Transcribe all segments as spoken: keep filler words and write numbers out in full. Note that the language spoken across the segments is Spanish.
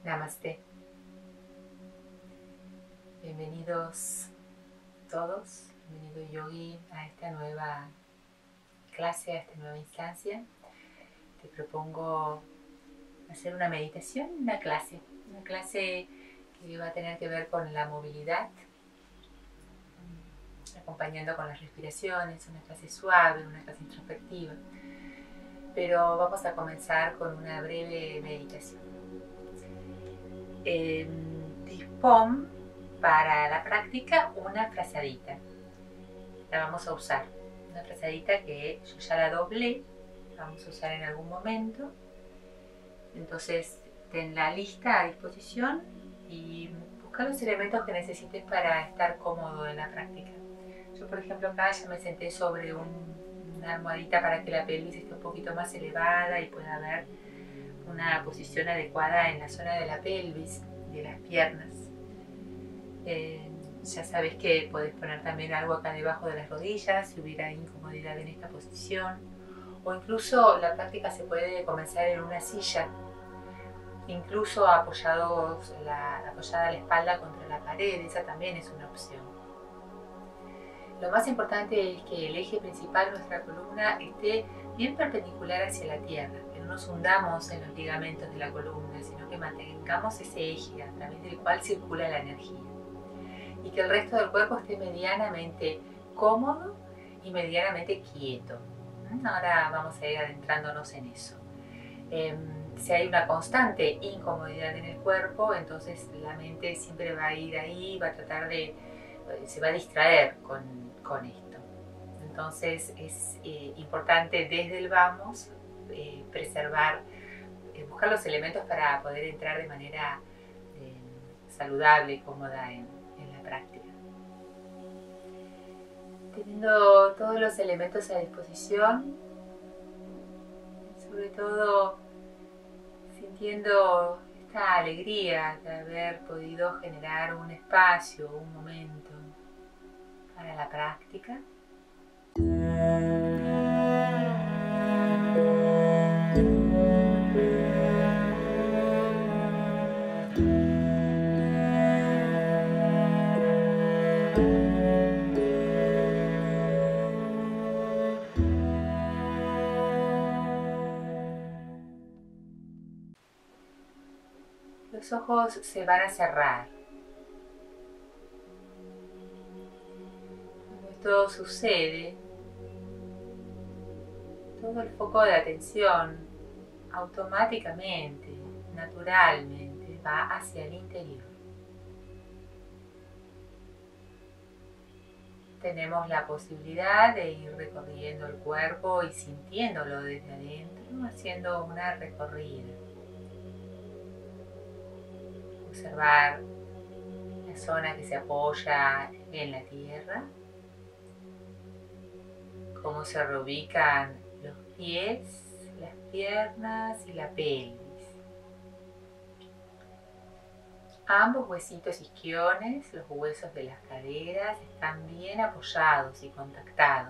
Namaste. Bienvenidos todos, bienvenido yogi a esta nueva clase, a esta nueva instancia. Te propongo hacer una meditación, una clase, una clase que va a tener que ver con la movilidad, acompañando con las respiraciones, una clase suave, una clase introspectiva. Pero vamos a comenzar con una breve meditación. Eh, dispón para la práctica una frazadita. La vamos a usar. Una frazadita que yo ya la doblé. La vamos a usar en algún momento. Entonces, tenla lista a disposición y busca los elementos que necesites para estar cómodo en la práctica. Yo, por ejemplo, acá ya me senté sobre un, una almohadita para que la pelvis esté un poquito más elevada y pueda haber una posición adecuada en la zona de la pelvis, de las piernas. Eh, ya sabes que podés poner también algo acá debajo de las rodillas si hubiera incomodidad en esta posición, o incluso la práctica se puede comenzar en una silla, incluso apoyados la, apoyada la espalda contra la pared. Esa también es una opción. Lo más importante es que el eje principal de nuestra columna esté bien perpendicular hacia la tierra, que no nos hundamos en los ligamentos de la columna, sino que mantengamos ese eje a través del cual circula la energía. Y que el resto del cuerpo esté medianamente cómodo y medianamente quieto. Ahora vamos a ir adentrándonos en eso. Eh, si hay una constante incomodidad en el cuerpo, entonces la mente siempre va a ir ahí, va a tratar de, se va a distraer con, con esto. Entonces es eh, importante desde el vamos eh, preservar, eh, buscar los elementos para poder entrar de manera eh, saludable y cómoda en, en la práctica. Teniendo todos los elementos a disposición, sobre todo sintiendo esta alegría de haber podido generar un espacio, un momento para la práctica. Los ojos se van a cerrar. Cuando esto sucede, todo el foco de atención automáticamente, naturalmente, va hacia el interior. Tenemos la posibilidad de ir recorriendo el cuerpo y sintiéndolo desde adentro, haciendo una recorrida. Observar la zona que se apoya en la tierra, cómo se reubican los pies, las piernas y la pelvis. Ambos huesitos isquiones, los huesos de las caderas, están bien apoyados y contactados.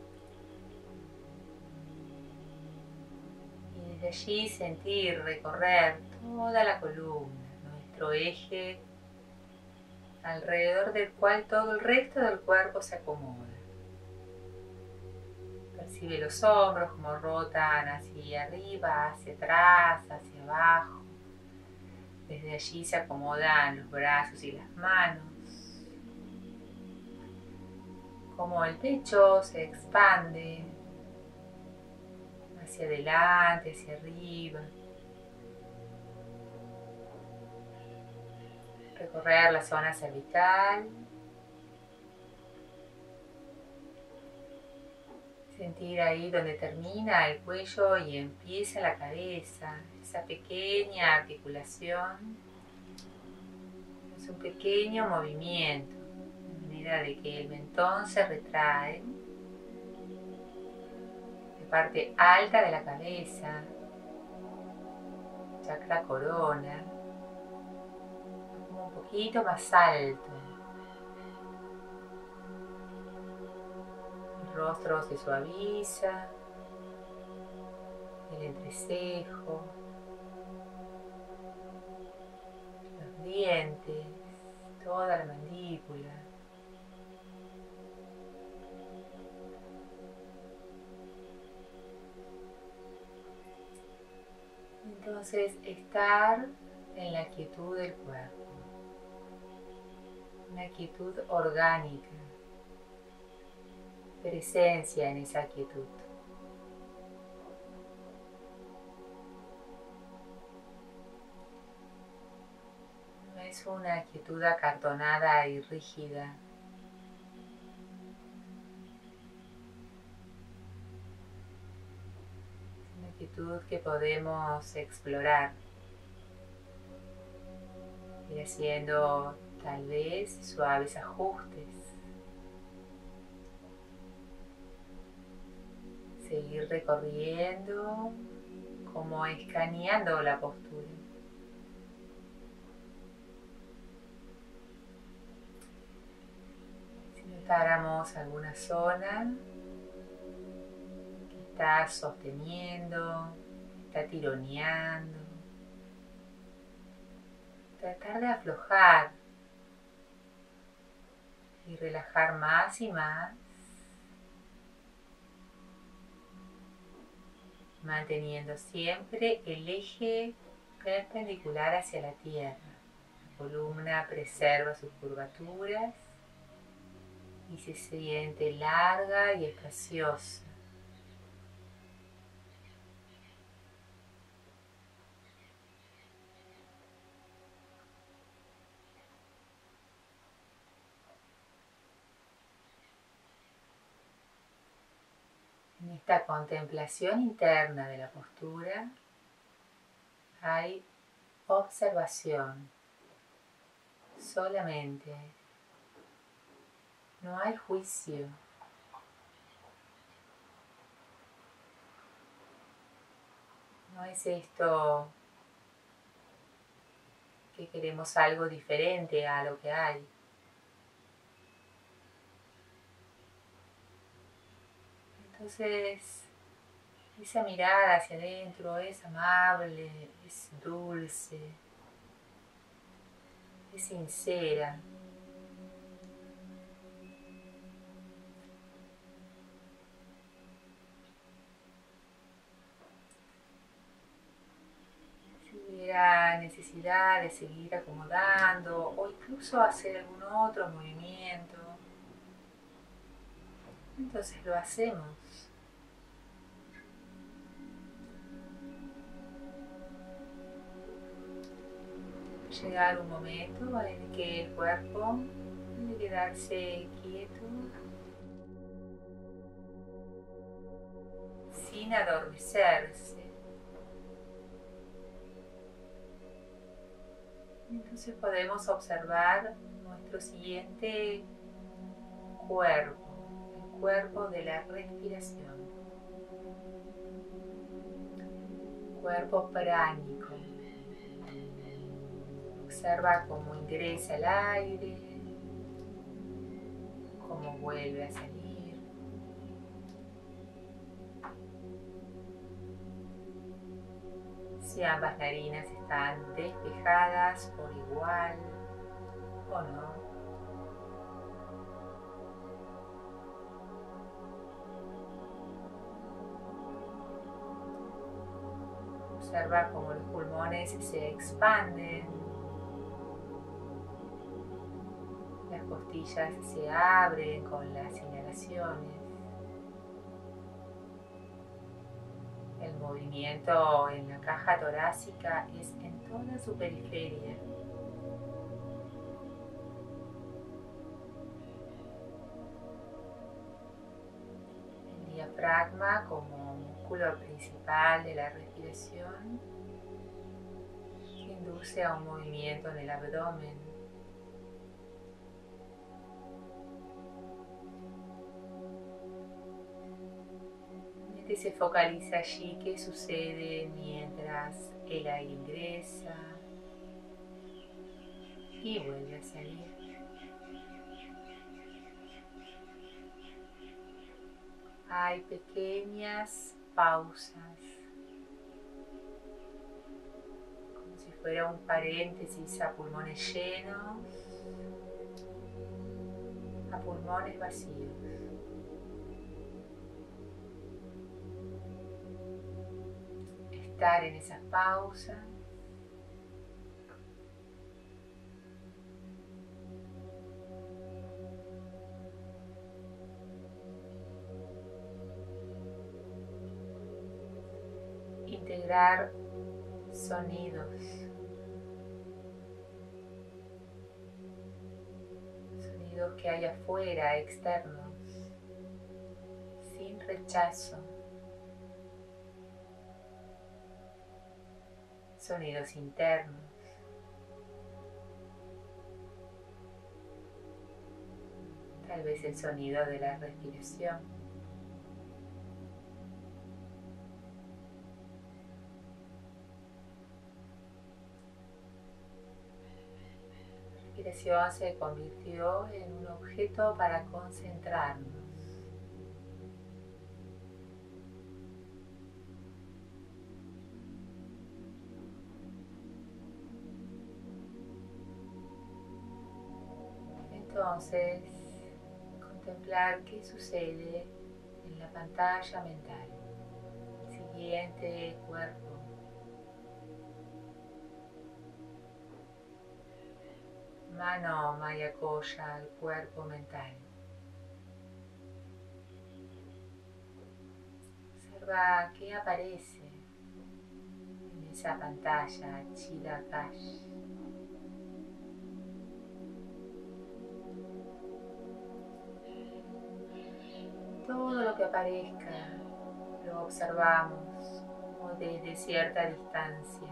Y desde allí sentir recorrer toda la columna, nuestro eje, alrededor del cual todo el resto del cuerpo se acomoda. Percibe los hombros como rotan hacia arriba, hacia atrás, hacia abajo. Desde allí se acomodan los brazos y las manos. Como el pecho se expande hacia adelante, hacia arriba. Recorrer la zona cervical. Sentir ahí donde termina el cuello y empieza la cabeza, esa pequeña articulación. Es un pequeño movimiento, de manera de que el mentón se retrae, la parte alta de la cabeza, chakra corona, como un poquito más alto. El rostro se suaviza, el entrecejo, dientes, toda la mandíbula. Entonces, estar en la quietud del cuerpo, una quietud orgánica, presencia en esa quietud. No es una quietud acartonada y rígida. Es una quietud que podemos explorar, ir haciendo tal vez suaves ajustes, seguir recorriendo, como escaneando la postura. Si notáramos alguna zona que está sosteniendo, está tironeando, tratar de aflojar y relajar más y más, manteniendo siempre el eje perpendicular hacia la tierra. La columna preserva sus curvaturas y se siente larga y espaciosa. En esta contemplación interna de la postura hay observación solamente. No hay juicio. No es esto que queremos algo diferente a lo que hay. Entonces, esa mirada hacia adentro es amable, es dulce, es sincera. Si hubiera necesidad de seguir acomodando o incluso hacer algún otro movimiento, entonces lo hacemos. Llegar un momento en el que el cuerpo debe quedarse quieto, sin adormecerse. Entonces podemos observar nuestro siguiente cuerpo, el cuerpo de la respiración, cuerpo pránico. Observa cómo ingresa el aire, cómo vuelve a salir. Si ambas narinas están despejadas por igual o no. Observa cómo los pulmones se expanden. Las costillas se abren con las inhalaciones. El movimiento en la caja torácica es en toda su periferia. El diafragma como músculo principal de la respiración induce a un movimiento en el abdomen. Que se focaliza allí qué sucede mientras el aire ingresa y vuelve a salir. Hay pequeñas pausas, como si fuera un paréntesis a pulmones llenos, a pulmones vacíos. Estar en esa pausa. Integrar sonidos. Sonidos que hay afuera, externos, sin rechazo. Sonidos internos. Tal vez el sonido de la respiración. La respiración se convirtió en un objeto para concentrarnos. Entonces, contemplar qué sucede en la pantalla mental. Siguiente cuerpo. Mano Maya Koya, el cuerpo mental. Observa qué aparece en esa pantalla, Chidakash. Todo lo que aparezca lo observamos como desde cierta distancia.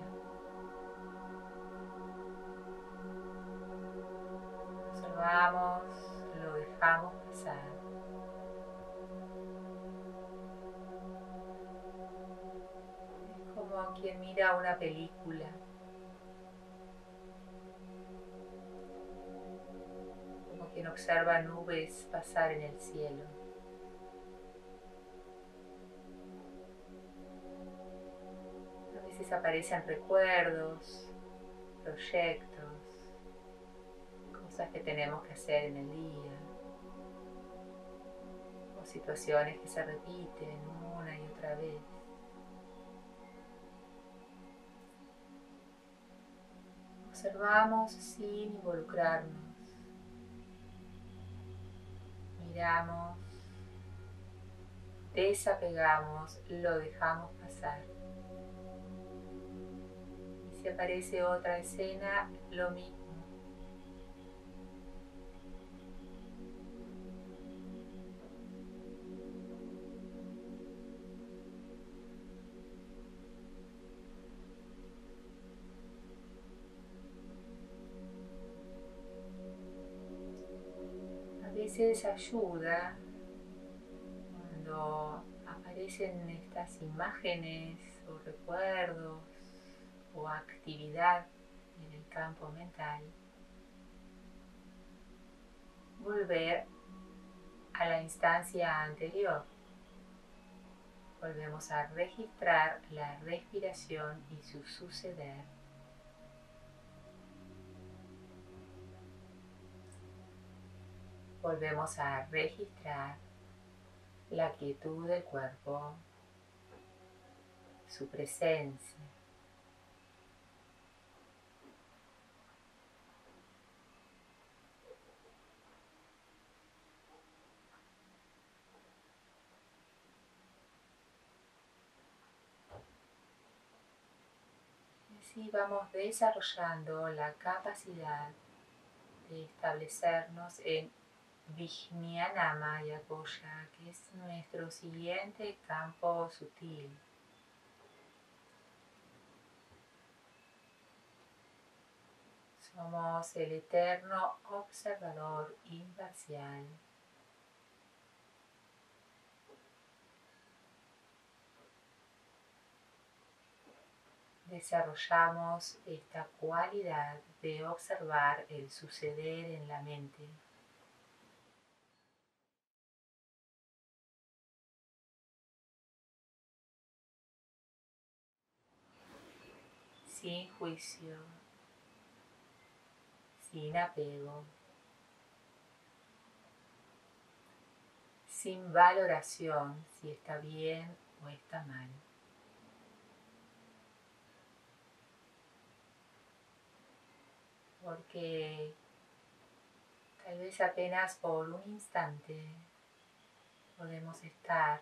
Observamos, lo dejamos pasar. Es como quien mira una película. Como quien observa nubes pasar en el cielo. A veces aparecen recuerdos, proyectos, cosas que tenemos que hacer en el día, o situaciones que se repiten una y otra vez. Observamos sin involucrarnos, miramos, desapegamos, lo dejamos pasar. Y si aparece otra escena, lo mismo. A veces ayuda cuando aparecen estas imágenes o recuerdos o actividad en el campo mental, volver a la instancia anterior. Volvemos a registrar la respiración y su suceder. Volvemos a registrar la quietud del cuerpo, su presencia. Y así vamos desarrollando la capacidad de establecernos en Vijnana Maya Koya, que es nuestro siguiente campo sutil. Somos el eterno observador imparcial. Desarrollamos esta cualidad de observar el suceder en la mente. sin juicio, sin apego, sin valoración si está bien o está mal. Porque tal vez apenas por un instante podemos estar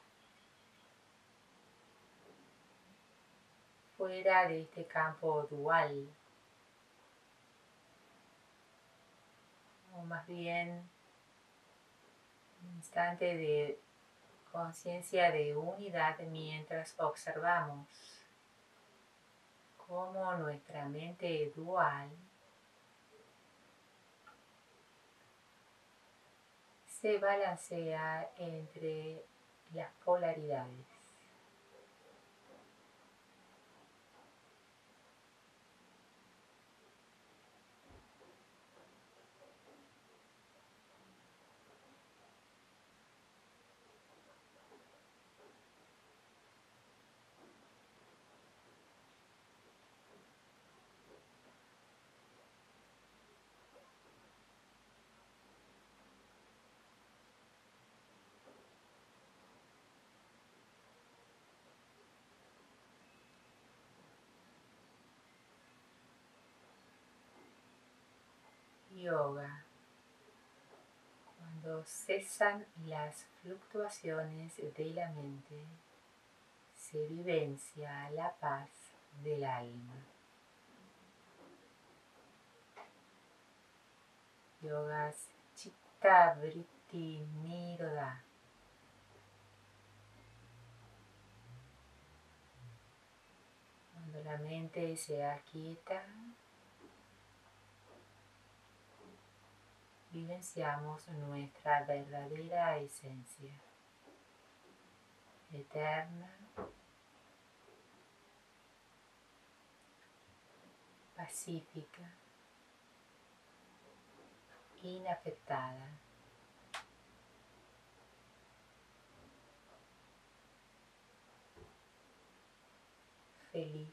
fuera de este campo dual, o más bien un instante de conciencia de unidad mientras observamos cómo nuestra mente dual se balancea entre las polaridades. Yoga, cuando cesan las fluctuaciones de la mente, se vivencia la paz del alma. Yogas Chitta Vritti Nirodha. Cuando la mente se aquieta, vivenciamos nuestra verdadera esencia, eterna, pacífica, inafectada, feliz.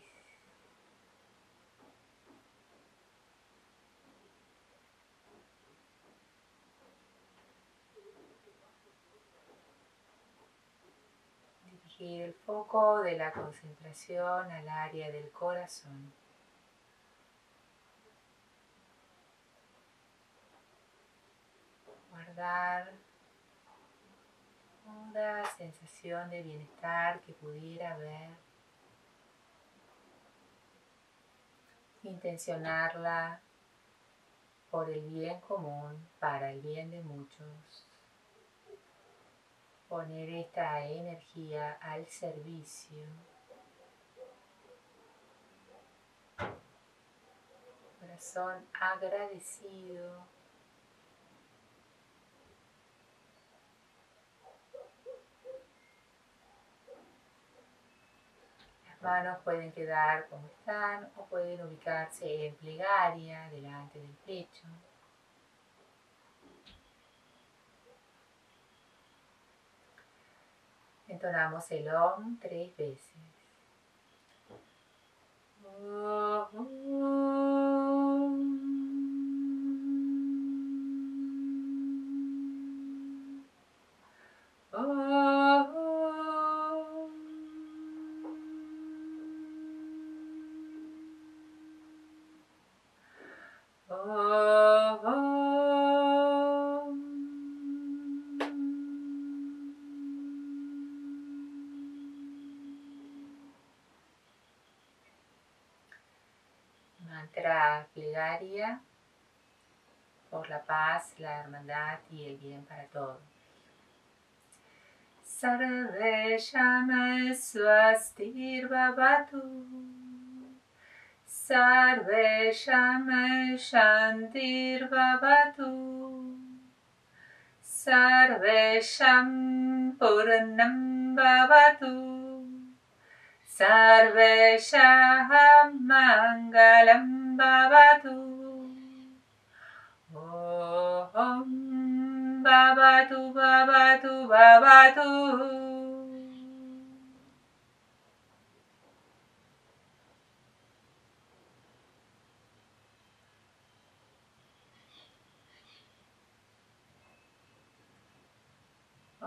Dirigir el foco de la concentración al área del corazón. Guardar toda sensación de bienestar que pudiera haber. Intencionarla por el bien común, para el bien de muchos. Poner esta energía al servicio. Corazón agradecido. Las manos pueden quedar como están o pueden ubicarse en plegaria delante del pecho. Entonamos el Om tres veces. Mantra plegaria por la paz, la hermandad y el bien para todos. Sarvesham swastir bhavatu, Sarvesham shantir bhavatu, Sarvesham purnam bhavatu, Sarvesham mangalam bhavatu. Om bhavatu bhavatu bhavatu.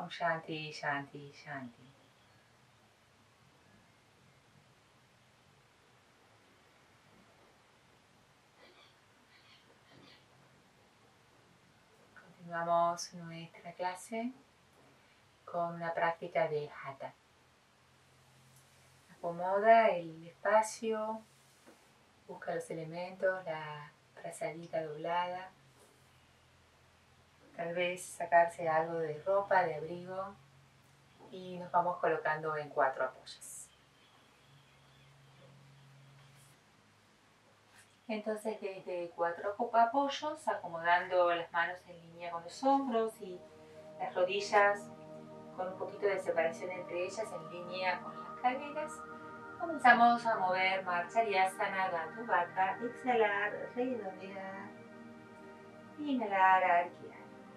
Om Shanti, Shanti, Shanti. Continuamos nuestra clase con una práctica de Hatha. Acomoda el espacio, busca los elementos, la frazadita doblada, tal vez sacarse algo de ropa, de abrigo, y nos vamos colocando en cuatro apoyos. Entonces desde cuatro apoyos, acomodando las manos en línea con los hombros y las rodillas con un poquito de separación entre ellas en línea con las caderas, comenzamos a mover Marcharyasana, Gata Baddha, exhalar, redondear, inhalar, arquear.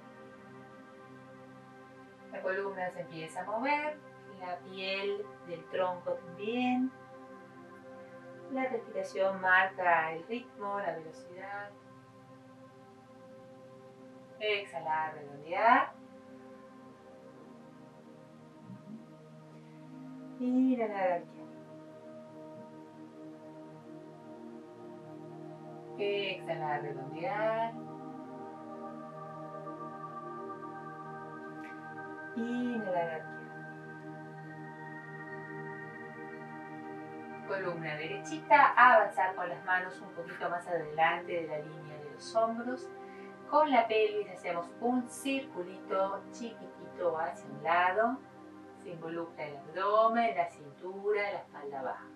La columna se empieza a mover, la piel del tronco también. La respiración marca el ritmo, la velocidad. Exhalar, redondear. Inhalar, arquear. Exhalar, redondear. Inhalar, arquear. Columna derechita, avanzar con las manos un poquito más adelante de la línea de los hombros. Con la pelvis hacemos un circulito chiquitito hacia un lado. Se involucra el abdomen, la cintura, la espalda baja.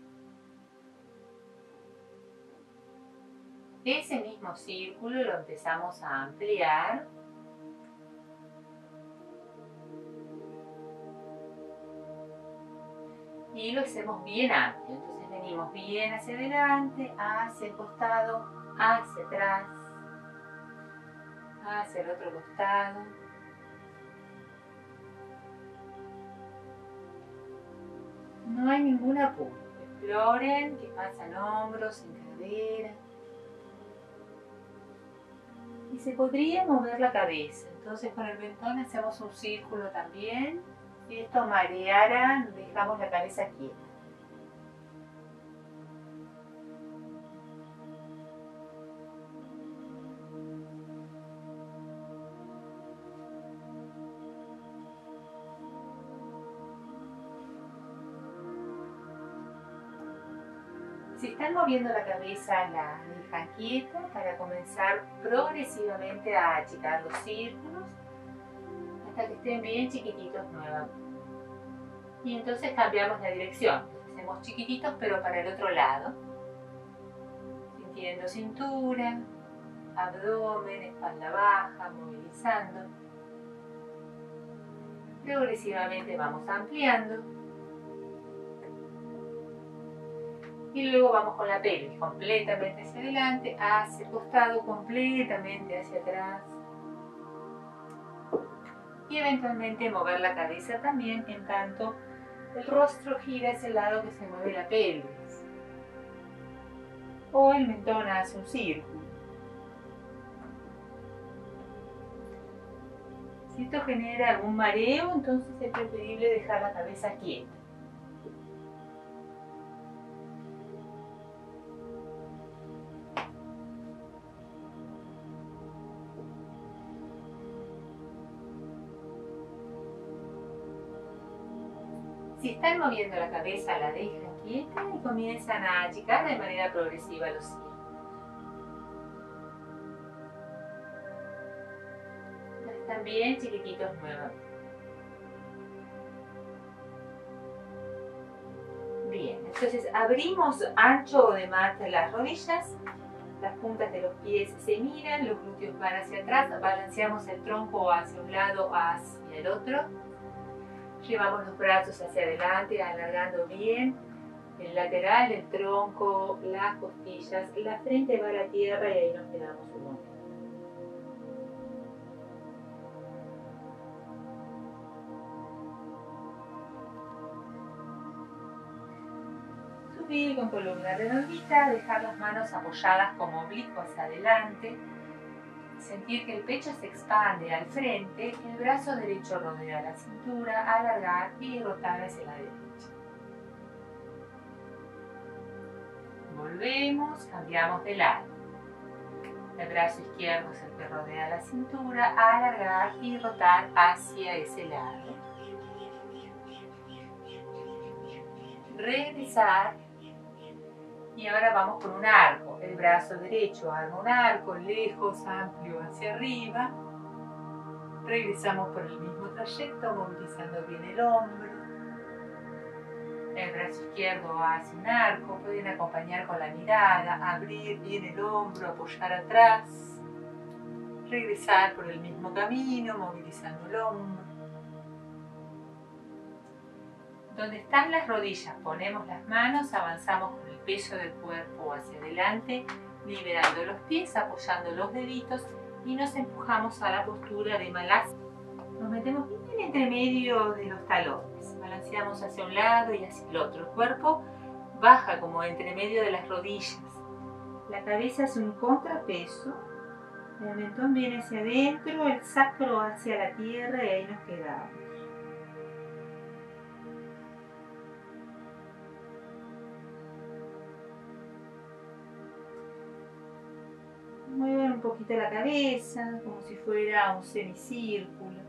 Ese mismo círculo lo empezamos a ampliar. Y lo hacemos bien amplio. Entonces venimos bien hacia adelante, hacia el costado, hacia atrás, hacia el otro costado. No hay ningún apuro. Exploren que pasan hombros en cadera. Y se podría mover la cabeza. Entonces con el mentón hacemos un círculo también. Si esto mareara, dejamos la cabeza quieta. Si están moviendo la cabeza, la dejan quieta para comenzar progresivamente a achicar los círculos hasta que estén bien chiquititos nuevamente. Y entonces cambiamos la dirección. Hacemos chiquititos pero para el otro lado. Sintiendo cintura, abdomen, espalda baja, movilizando. Progresivamente vamos ampliando. Y luego vamos con la pelvis completamente hacia adelante, hacia el costado, completamente hacia atrás. Y eventualmente mover la cabeza también, en tanto el rostro gira hacia el lado que se mueve la pelvis. O el mentón hace un círculo. Si esto genera algún mareo, entonces es preferible dejar la cabeza quieta. Si están moviendo la cabeza, la dejan quieta y comienzan a achicar de manera progresiva los círculos. Están bien chiquititos nuevamente. Bien, entonces abrimos ancho de mat las rodillas, las puntas de los pies se miran, los glúteos van hacia atrás, balanceamos el tronco hacia un lado, hacia el otro. Llevamos los brazos hacia adelante, alargando bien el lateral, el tronco, las costillas, la frente va a la tierra y ahí nos quedamos un momento. Subir con columna redondita, dejar las manos apoyadas como oblicuos hacia adelante. Sentir que el pecho se expande al frente, el brazo derecho rodea la cintura, alargar y rotar hacia la derecha. Volvemos, cambiamos de lado. El brazo izquierdo es el que rodea la cintura, alargar y rotar hacia ese lado. Regresar. Y ahora vamos con un arco. El brazo derecho arma un arco, lejos, amplio hacia arriba. Regresamos por el mismo trayecto, movilizando bien el hombro. El brazo izquierdo hace un arco, pueden acompañar con la mirada, abrir bien el hombro, apoyar atrás. Regresar por el mismo camino, movilizando el hombro. Donde están las rodillas, ponemos las manos, avanzamos con el peso del cuerpo hacia adelante, liberando los pies, apoyando los deditos y nos empujamos a la postura de Malasana. Nos metemos bien entre medio de los talones, balanceamos hacia un lado y hacia el otro. El cuerpo baja como entre medio de las rodillas. La cabeza hace un contrapeso, el mentón viene hacia adentro, el sacro hacia la tierra y ahí nos quedamos. Mueven un poquito la cabeza, como si fuera un semicírculo.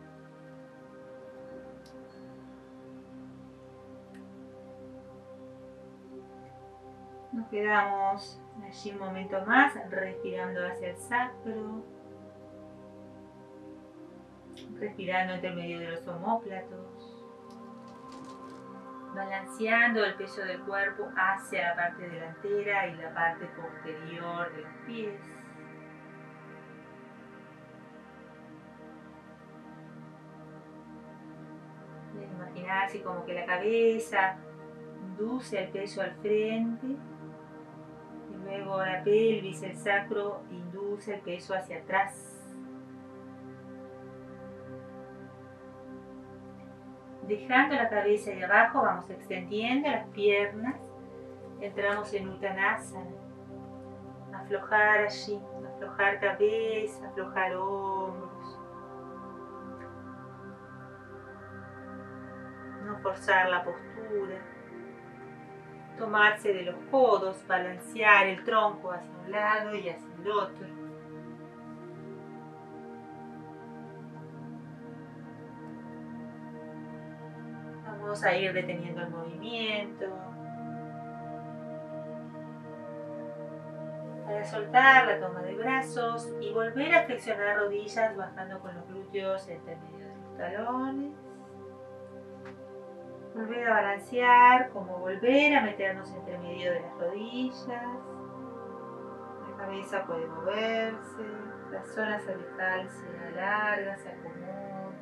Nos quedamos allí un momento más, respirando hacia el sacro, respirando entre medio de los omóplatos, balanceando el peso del cuerpo hacia la parte delantera y la parte posterior de los pies. Pueden imaginarse como que la cabeza induce el peso al frente y luego la pelvis, el sacro, induce el peso hacia atrás. Dejando la cabeza ahí abajo, vamos extendiendo las piernas, entramos en Uttanasana, aflojar allí, aflojar cabeza, aflojar hombros, no forzar la postura, tomarse de los codos, balancear el tronco hacia un lado y hacia el otro. Vamos a ir deteniendo el movimiento. Para soltar la toma de brazos y volver a flexionar rodillas bajando con los glúteos entre medio de los talones. Volver a balancear, como volver a meternos entre medio de las rodillas. La cabeza puede moverse, la zona cervical se alarga, se acomoda.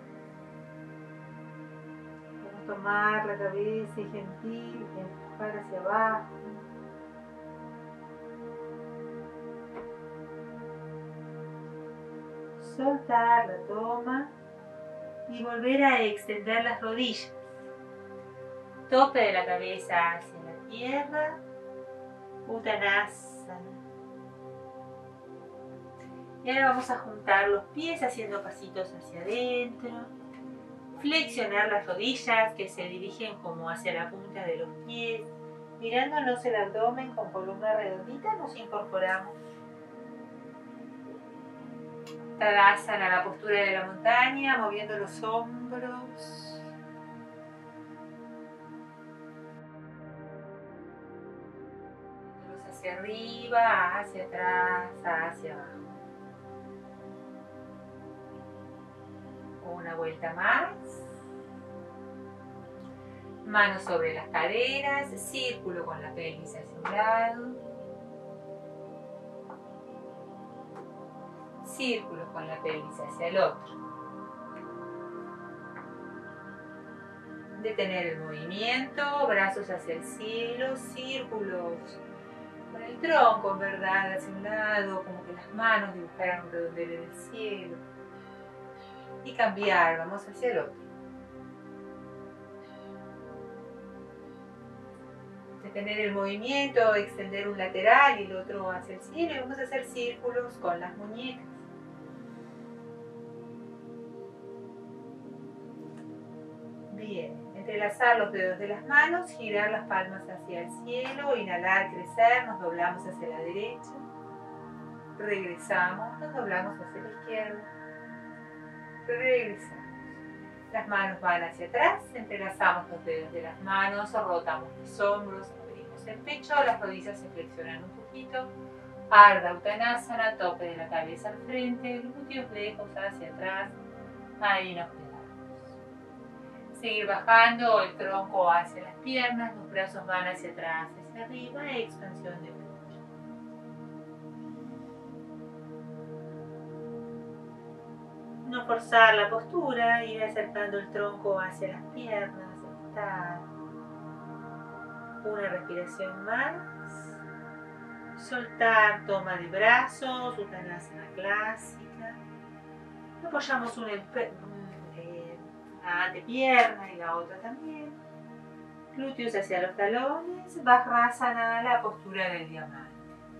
Tomar la cabeza y gentil, empujar hacia abajo. Soltar la toma y volver a extender las rodillas. Tope de la cabeza hacia la tierra, Uttanasana. Y ahora vamos a juntar los pies haciendo pasitos hacia adentro. Flexionar las rodillas que se dirigen como hacia la punta de los pies. Mirándonos el abdomen con columna redondita, nos incorporamos. Tadasana, la postura de la montaña, moviendo los hombros. Hacia arriba, hacia atrás, hacia abajo. Una vuelta más. Manos sobre las caderas, círculo con la pelvis hacia un lado. Círculo con la pelvis hacia el otro. Detener el movimiento, brazos hacia el cielo, círculos con el tronco, en verdad, hacia un lado, como que las manos dibujaran un redondel en el cielo. Y cambiar, vamos hacia el otro. Detener el movimiento, extender un lateral y el otro hacia el cielo y vamos a hacer círculos con las muñecas. Bien, entrelazar los dedos de las manos, girar las palmas hacia el cielo, inhalar, crecer, nos doblamos hacia la derecha, regresamos, nos doblamos hacia la izquierda, regresamos. Las manos van hacia atrás, entrelazamos los dedos de las manos, rotamos los hombros, abrimos el pecho, las rodillas se flexionan un poquito. Ardha Uttanasana, tope de la cabeza al frente, glúteos lejos hacia atrás, ahí nos quedamos. Seguir bajando el tronco hacia las piernas, los brazos van hacia atrás, hacia arriba, expansión de pecho. No forzar la postura, ir acercando el tronco hacia las piernas, estar. Una respiración más. Soltar, toma de brazos, Uttanasana clásica. Apoyamos un, eh, una antepierna y la otra también. Glúteos hacia los talones, Vajrasana, la postura del diamante.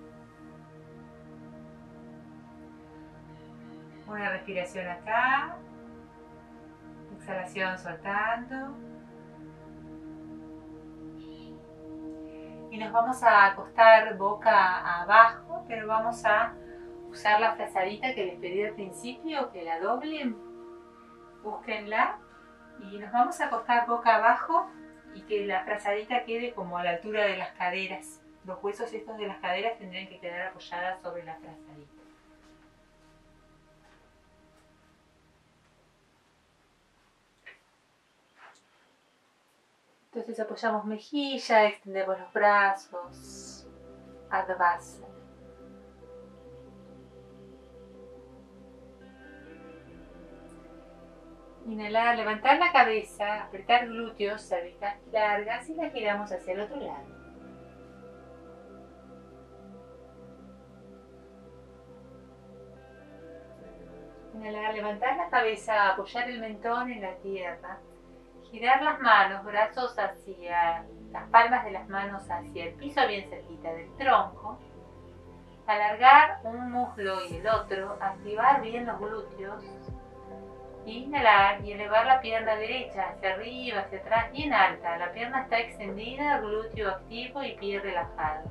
Una respiración acá. Exhalación soltando. Y nos vamos a acostar boca abajo, pero vamos a usar la frazadita que les pedí al principio, que la doblen, búsquenla, y nos vamos a acostar boca abajo y que la frazadita quede como a la altura de las caderas. Los huesos estos de las caderas tendrían que quedar apoyadas sobre la frazadita. Entonces apoyamos mejilla, extendemos los brazos, Advasana. Inhalar, levantar la cabeza, apretar glúteos, cervicales largas y la giramos hacia el otro lado. Inhalar, levantar la cabeza, apoyar el mentón en la tierra. Girar las manos, brazos hacia, las palmas de las manos hacia el piso, bien cerquita del tronco. Alargar un muslo y el otro, activar bien los glúteos. Inhalar y elevar la pierna derecha hacia arriba, hacia atrás, bien alta. La pierna está extendida, glúteo activo y pie relajado.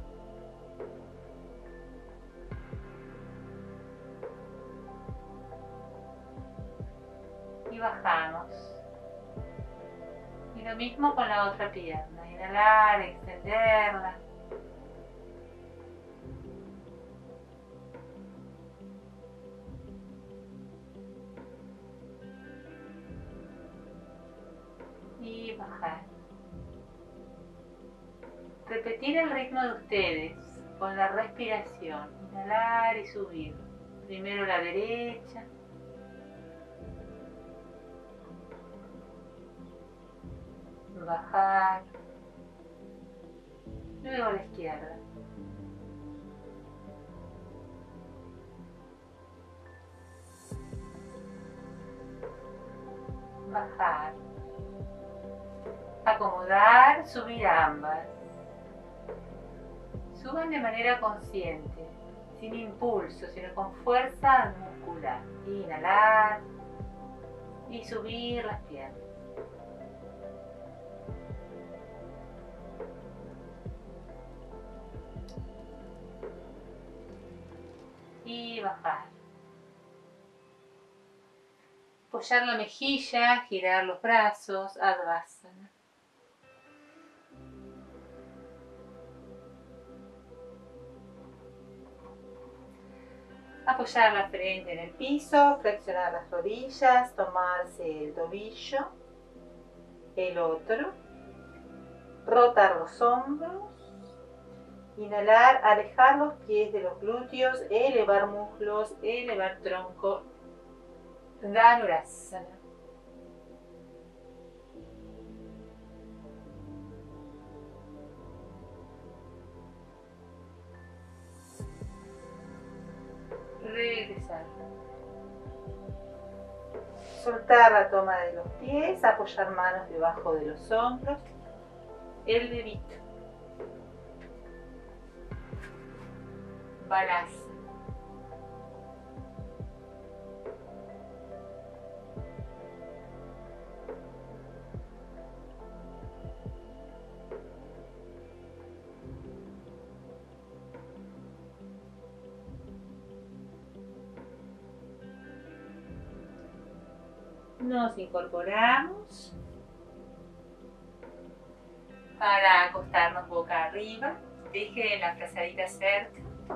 Y bajamos. Y lo mismo con la otra pierna, inhalar, extenderla. Y bajar. Repetir el ritmo de ustedes con la respiración, inhalar y subir. Primero la derecha. Bajar, luego a la izquierda, bajar, acomodar, subir ambas. Suban de manera consciente, sin impulso, sino con fuerza muscular. Inhalar y subir las piernas. Y bajar. Apoyar la mejilla, girar los brazos, Advasana. Apoyar la frente en el piso, flexionar las rodillas, tomarse el tobillo, el otro, rotar los hombros. Inhalar, alejar los pies de los glúteos, elevar muslos, elevar tronco, Dhanurasana. Regresar. Soltar la toma de los pies, apoyar manos debajo de los hombros, el dedito. Balasana. Nos incorporamos para acostarnos boca arriba. Dejen la frazadita cerca.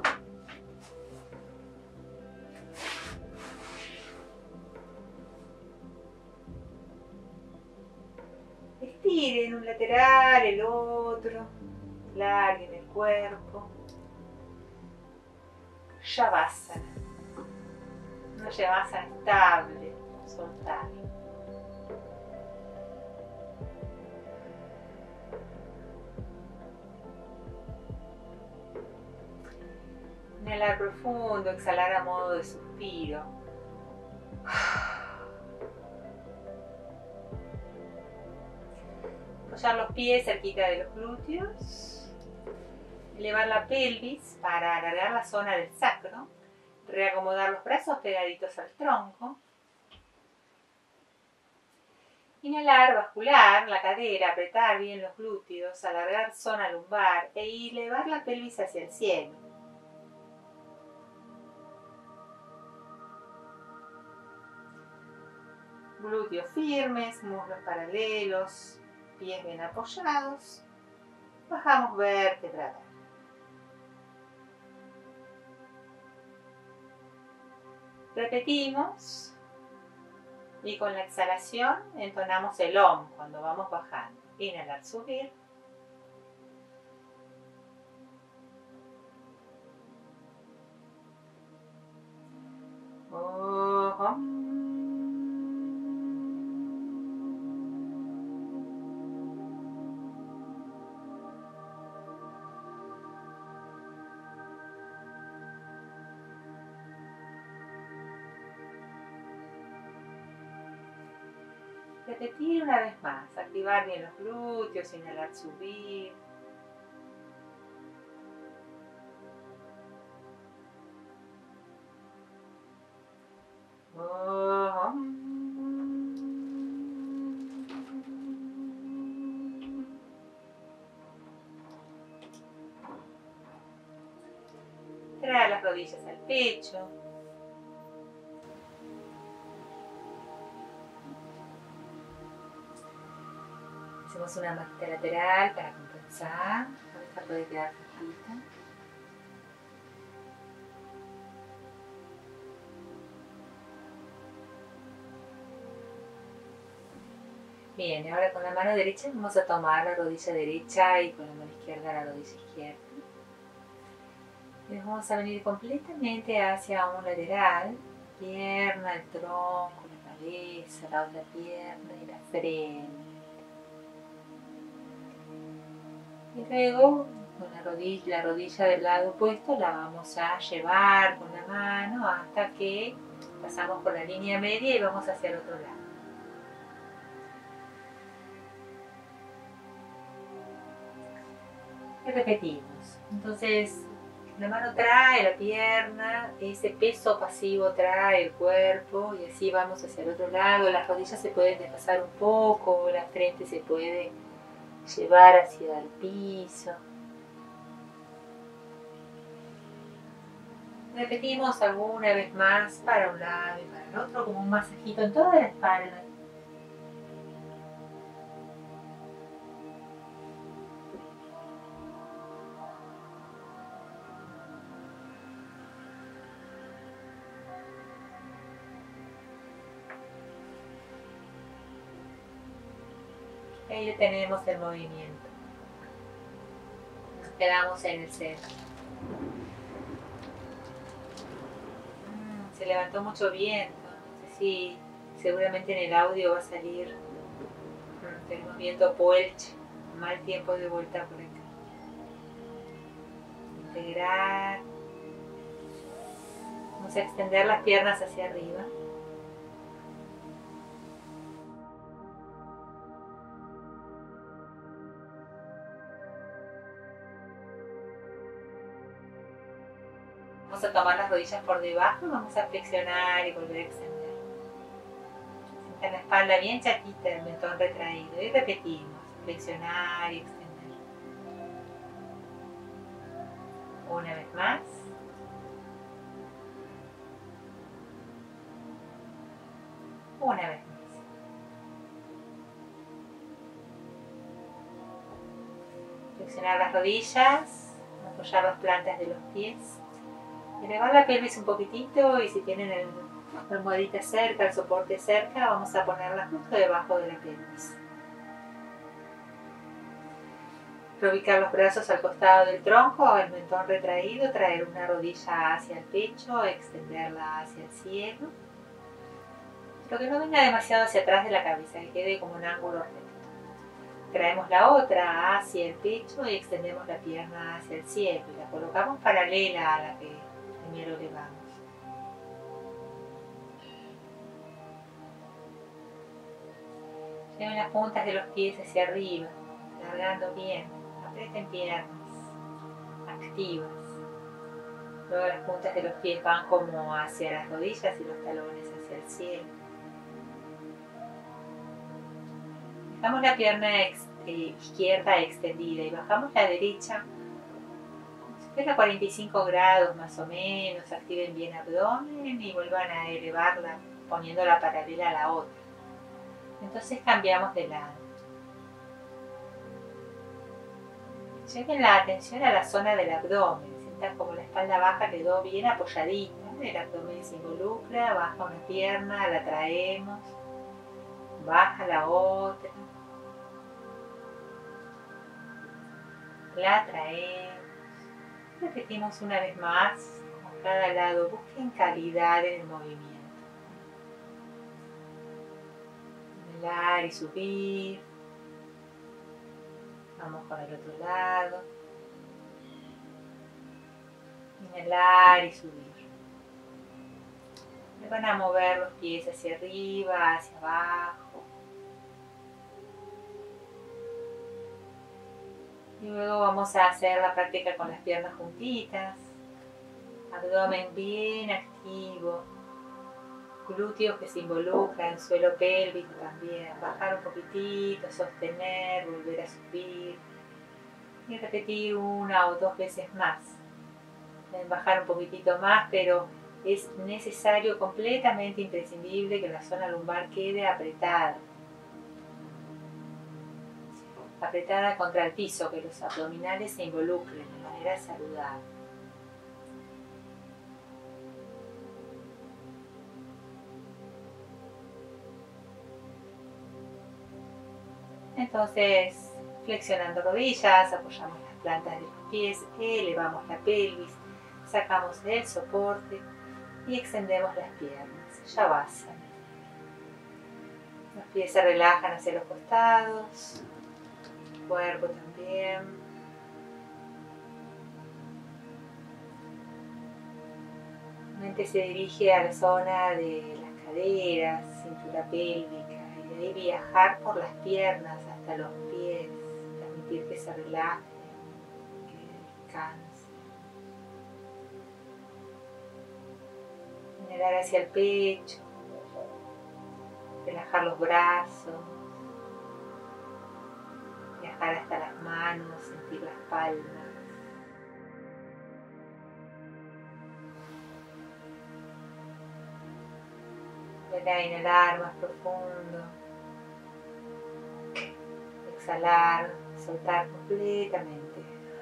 Estiren un lateral, el otro. Larguen el cuerpo. Shavasana. Una Shavasana estable. Soltar. Inhalar profundo, exhalar a modo de suspiro. Apoyar los pies cerquita de los glúteos. Elevar la pelvis para alargar la zona del sacro. Reacomodar los brazos pegaditos al tronco. Inhalar, bascular la cadera, apretar bien los glúteos, alargar zona lumbar e elevar la pelvis hacia el cielo. Glúteos firmes, muslos paralelos, pies bien apoyados. Bajamos vértebra a vértebra. Repetimos. Y con la exhalación entonamos el Om cuando vamos bajando. Inhalar, subir. Om. Repetir una vez más, activar bien los glúteos, inhalar, subir. Traer las rodillas al pecho. Hacemos una maquita lateral para compensar. Esta puede quedar flojita. Bien, ahora con la mano derecha vamos a tomar la rodilla derecha y con la mano izquierda la rodilla izquierda. Y nos vamos a venir completamente hacia un lateral. Pierna, el tronco, la cabeza, la otra pierna y la frente. Y luego, con la rodilla, la rodilla del lado opuesto, la vamos a llevar con la mano hasta que pasamos por la línea media y vamos hacia el otro lado. Y repetimos. Entonces, la mano trae la pierna, ese peso pasivo trae el cuerpo y así vamos hacia el otro lado. Las rodillas se pueden desplazar un poco, la frente se puede llevar hacia el piso. Repetimos alguna vez más para un lado y para el otro, como un masajito en toda la espalda. Ahí tenemos el movimiento. Nos quedamos en el centro. Mm, se levantó mucho viento. No sé si seguramente en el audio va a salir. Mm, tenemos viento puelche. Mal tiempo de vuelta por acá. Integrar. Vamos a extender las piernas hacia arriba. Vamos a tomar las rodillas por debajo, vamos a flexionar y volver a extender. Sientan la espalda bien chatita, el mentón retraído. Y repetimos, flexionar y extender. Una vez más. Una vez más. Flexionar las rodillas, apoyar las plantas de los pies, elevar la pelvis un poquitito y si tienen el, la almohadita cerca, el soporte cerca, vamos a ponerla justo debajo de la pelvis. Reubicar los brazos al costado del tronco, el mentón retraído, traer una rodilla hacia el pecho, extenderla hacia el cielo. Pero que no venga demasiado hacia atrás de la cabeza, que quede como un ángulo recto. Traemos la otra hacia el pecho y extendemos la pierna hacia el cielo. Y la colocamos paralela a la que primero elevamos. Lleven las puntas de los pies hacia arriba, alargando bien. Aprieten piernas activas. Luego las puntas de los pies van como hacia las rodillas y los talones hacia el cielo. Dejamos la pierna ex, eh, izquierda extendida y bajamos la derecha como si fuera cuarenta y cinco grados más o menos. Activen bien abdomen y vuelvan a elevarla poniéndola paralela a la otra. Entonces cambiamos de lado. Lleven la atención a la zona del abdomen. Sientan como la espalda baja quedó bien apoyadita. El abdomen se involucra, baja una pierna, la traemos, baja la otra, la traemos. Repetimos una vez más con cada lado. Busquen calidad en el movimiento. Inhalar y subir. Vamos con el otro lado. Inhalar y subir. Le van a mover los pies hacia arriba, hacia abajo. Y luego vamos a hacer la práctica con las piernas juntitas. Abdomen bien activo. Glúteos que se involucran, suelo pélvico también. Bajar un poquitito, sostener, volver a subir. Y repetir una o dos veces más. Pueden bajar un poquitito más, pero es necesario, completamente imprescindible, que la zona lumbar quede apretada. Apretada contra el piso, que los abdominales se involucren de manera saludable. Entonces, flexionando rodillas, apoyamos las plantas de los pies, elevamos la pelvis, sacamos el soporte y extendemos las piernas. Shavasana. Los pies se relajan hacia los costados, el cuerpo también. La mente se dirige a la zona de las caderas, cintura pélvica. De ahí viajar por las piernas hasta los pies, permitir que se relajen, que descansen. Inhalar hacia el pecho, relajar los brazos, viajar hasta las manos, sentir las palmas. Volver a inhalar más profundo. Exhalar, soltar completamente.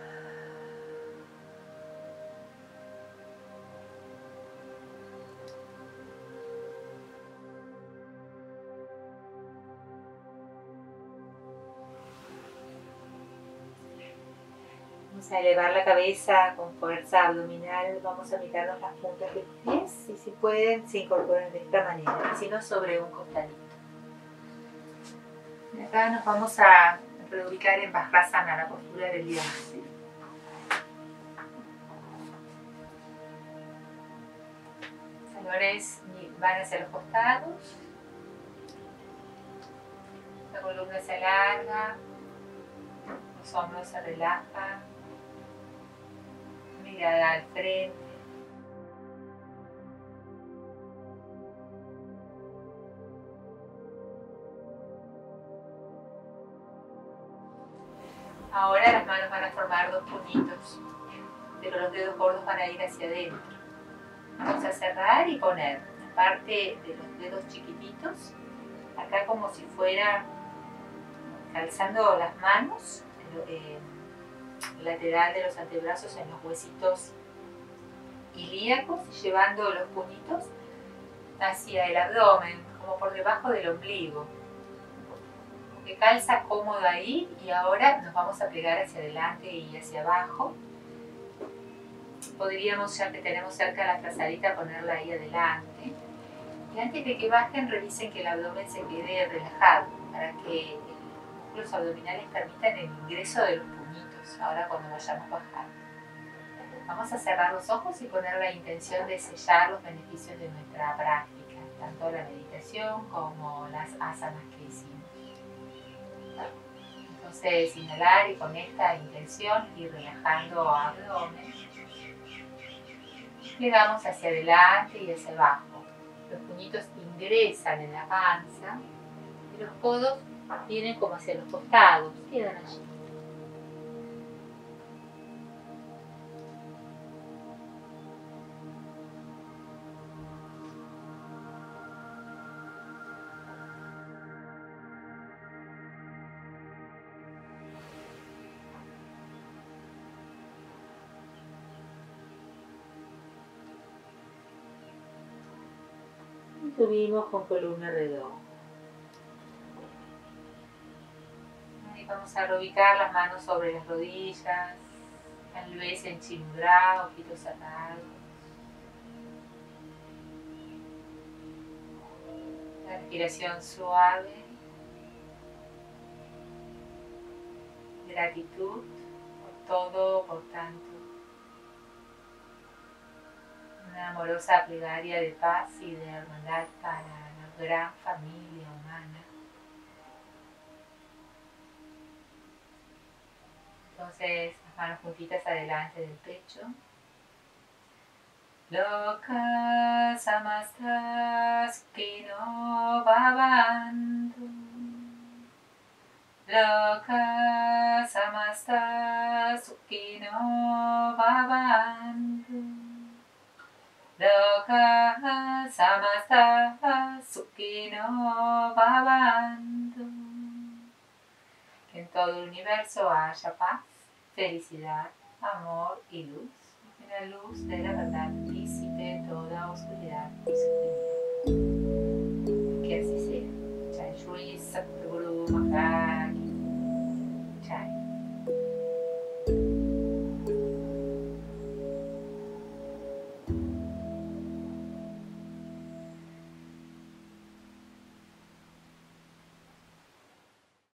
Vamos a elevar la cabeza con fuerza abdominal. Vamos a mirarnos las puntas de los pies y si pueden se incorporan de esta manera, si no sobre un costadito. Y acá nos vamos a reubicar en Vajrasana, la postura del diamante. Talones van hacia los costados. La columna se alarga. Los hombros se relajan. Mirada al frente. Ahora las manos van a formar dos puñitos, pero los dedos gordos van a ir hacia adentro. Vamos a cerrar y poner la parte de los dedos chiquititos, acá como si fuera calzando las manos, eh, lateral de los antebrazos en los huesitos ilíacos, llevando los puñitos hacia el abdomen, como por debajo del ombligo, que calza cómodo ahí. Y ahora nos vamos a plegar hacia adelante y hacia abajo. Podríamos, ya que tenemos cerca la frazadita, ponerla ahí adelante. Y antes de que bajen, revisen que el abdomen se quede relajado, para que los músculos abdominales permitan el ingreso de los puñitos, ahora cuando vayamos bajando. Vamos a cerrar los ojos y poner la intención de sellar los beneficios de nuestra práctica, tanto la meditación como las asanas que hicimos. Entonces, inhalar y con esta intención ir relajando abdomen. Plegamos hacia adelante y hacia abajo. Los puñitos ingresan en la panza y los codos vienen como hacia los costados, quedan allí. Subimos con columna redonda. Y vamos a reubicar las manos sobre las rodillas, tal vez en Chin Mudra, ojitos cerrados. La respiración suave. Gratitud por todo, por tanto. Una amorosa plegaria de paz y de hermandad para la gran familia humana. Entonces, las manos juntitas adelante del pecho. Loka samasta sukhino bhavantu. Loka samasta sukhino bhavantu. Loka samasta sukhino bhavantu. Que en todo el universo haya paz, felicidad, amor y luz. Que la luz de la verdad disipe toda oscuridad y sufrimiento. Que así sea. Jai Shri Satguru Maharaj.